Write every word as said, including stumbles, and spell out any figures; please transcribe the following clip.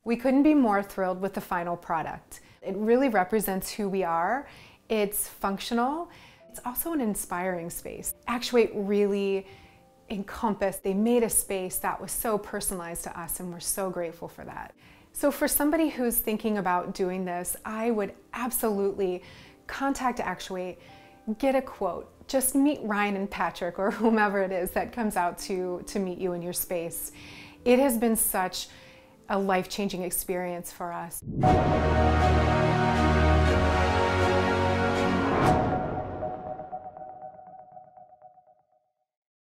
We couldn't be more thrilled with the final product. It really represents who we are. It's functional. It's also an inspiring space. Actuate really encompassed, they made a space that was so personalized to us, and we're so grateful for that. So for somebody who's thinking about doing this, I would absolutely contact Actuate, get a quote. Just meet Ryan and Patrick or whomever it is that comes out to, to meet you in your space. It has been such a life-changing experience for us.